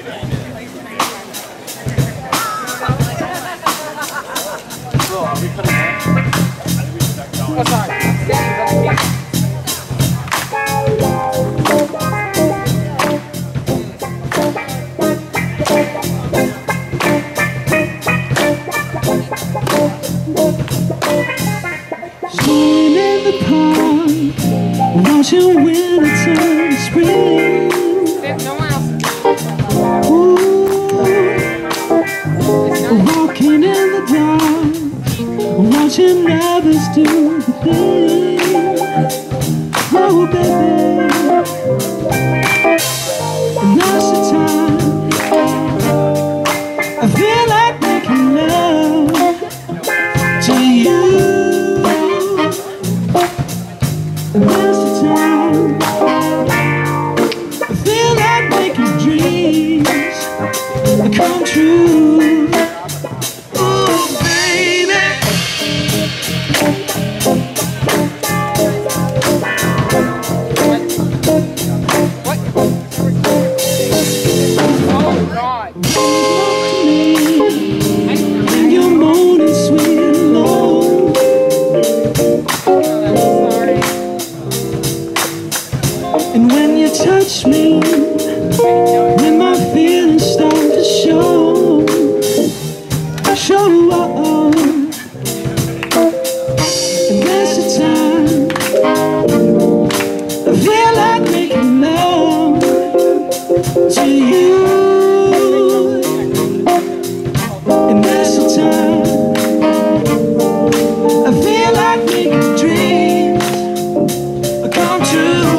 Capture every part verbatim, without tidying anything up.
Oh, sorry. Swimming in the pond, watching winter turn to spring. Ooh, walking in the dark, watching others do the thing. Oh, baby, now's the time. I feel like making love to you. Now's the time. I feel like making dreams come true. Oh, baby. What? Oh, God. And you're moaning sweet and low. And when you touch me, when my feelings start to show, show up, and that's the time. I feel like making love to you, and that's the time. I feel like making dreams come true.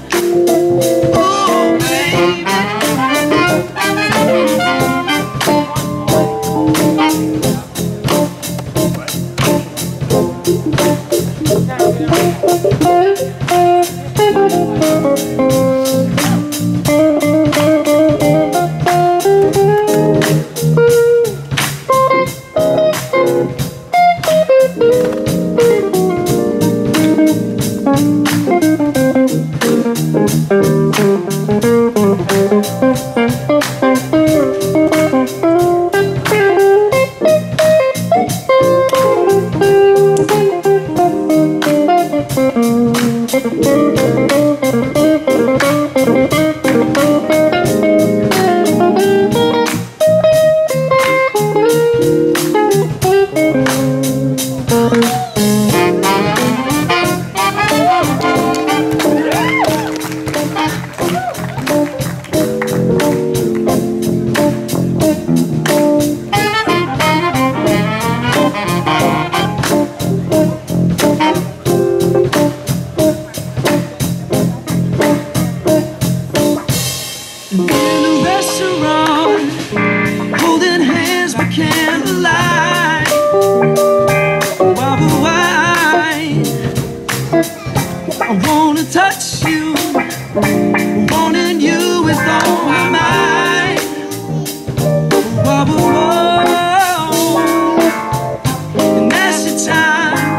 In a restaurant, holding hands by candlelight, wobble wine. I wanna touch you, wanting you with all my might. Wobble, wobble, and that's the time.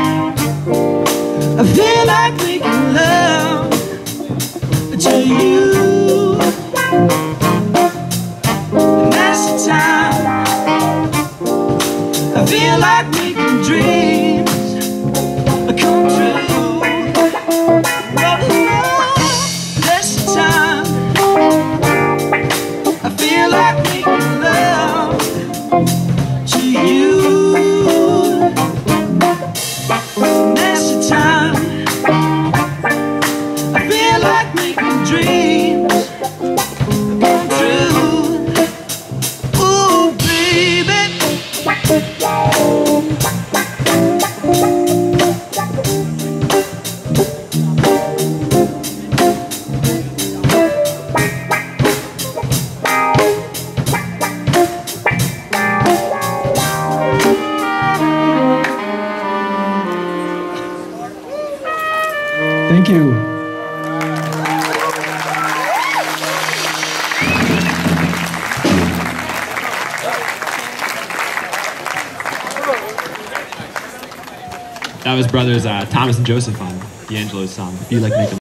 I feel like making love to you. And that's the time. I feel like making dreams come true. That's the time. I feel like making love to you. And that's the time. I feel like making dreams come true. Ooh, baby. Thank you. That was brothers uh, Thomas and Joseph on D'Angelo's song, If You Like Making